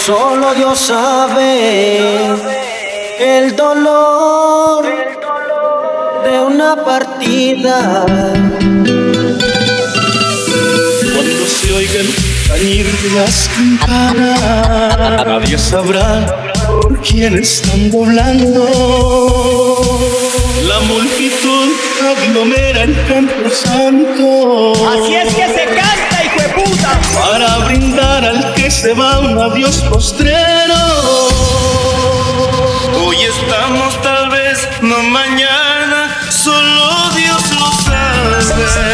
Solo Dios sabe el dolor de una partida. Cuando se oiga el tañir de las campanas, nadie sabrá por quién están doblando. La multitud aglomera el camposanto. Así es que se canta, hijo de puta, para brindar al que se va un adiós postrero. Hoy estamos, tal vez no mañana, solo Dios lo sabe.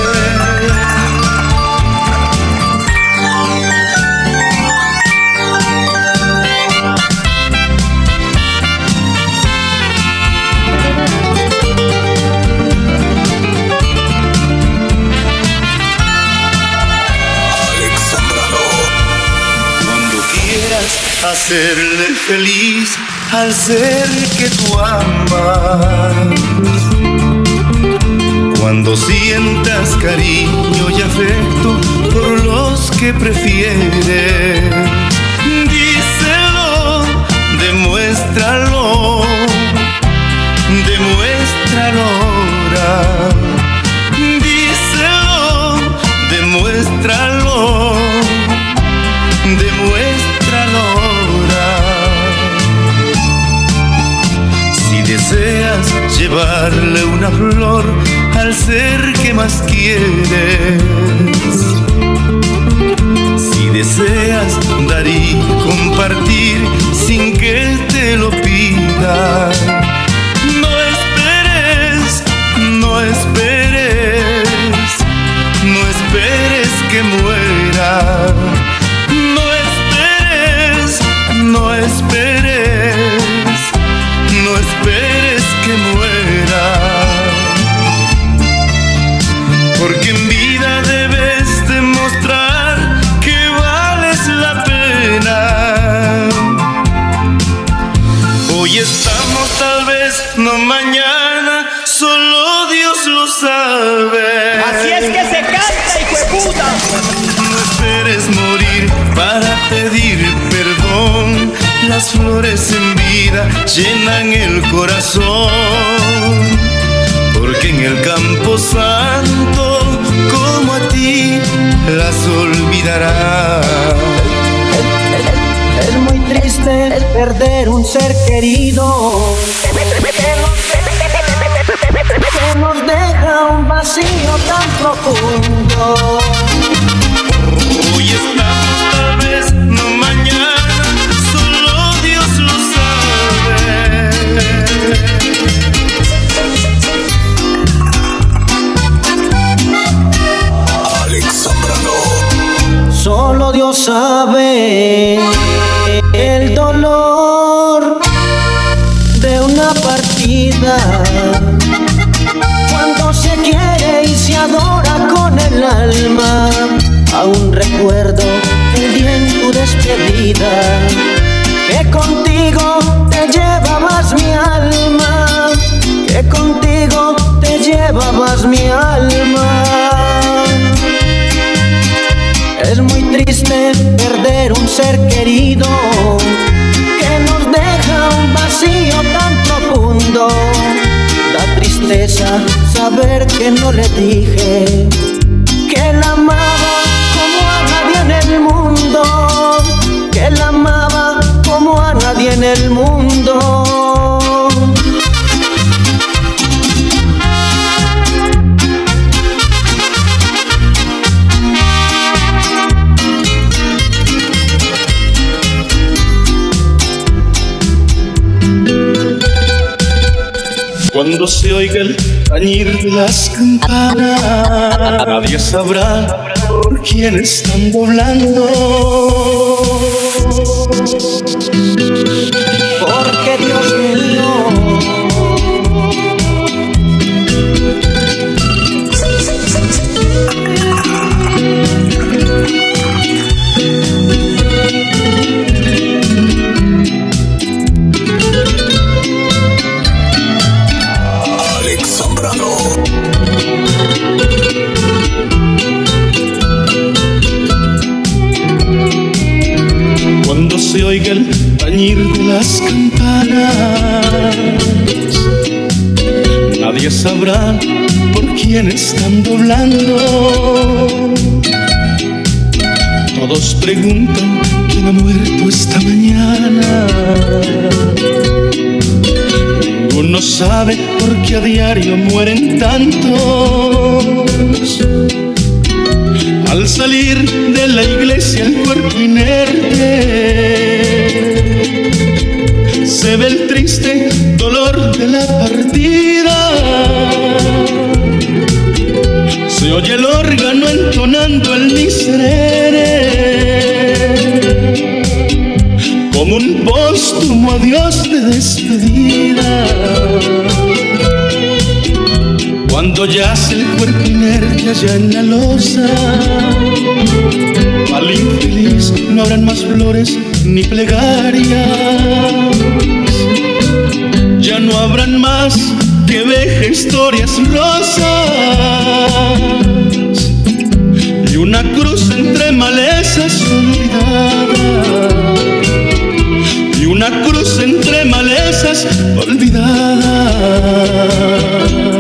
Hacerle feliz al ser que tú amas. Cuando sientas cariño y afecto por los que prefieres, díselo, demuéstralo, demuéstralo ahora. Díselo, demuéstralo, demuéstralo ahora. Si deseas llevarle una flor al ser que más quieres, si deseas dar y compartir sin que él te lo pida, no esperes, no esperes, no esperes que muera. No esperes, no esperes que muera, porque en vida debes demostrar que vales la pena. Hoy estamos, tal vez no mañana, solo Dios lo sabe. así es que se canta, hijo de puta. No esperes morir para pedir perdón. Las flores en vida llenan el corazón, porque en el campo santo, como a ti, las olvidará. Es muy triste perder un ser querido, que nos deja un vacío tan profundo. Hoy estamos, tal vez no mañana, solo Dios lo sabe. Alex Zambrano. Solo Dios sabe el dolor de una partida. Cuando se quiere y se adora con el alma, aún recuerdo el día en tu despedida, que contigo te llevabas mi alma, que contigo te llevabas mi alma. Es muy triste perder un ser querido, que nos deja un vacío tan profundo. Da tristeza saber que no le dije que la amaba como a nadie en el mundo, que la amaba como a nadie en el mundo. Cuando se oiga el tañir de las campanas, nadie sabrá por quién están doblando. Porque Dios mío, nadie sabrá por quién están doblando. Todos preguntan quién ha muerto esta mañana. Ninguno sabe por qué a diario mueren tantos. Al salir de la iglesia el cuerpo inerte, se ve el triste dolor de la partida. Se oye el órgano entonando el miserere, como un póstumo adiós de despedida. Cuando yace el cuerpo inerte allá en la losa, al infeliz no habrán más flores ni plegarias. Ya no habrán más que veje historias rosas y una cruz entre malezas olvidadas. Y una cruz entre malezas olvidadas.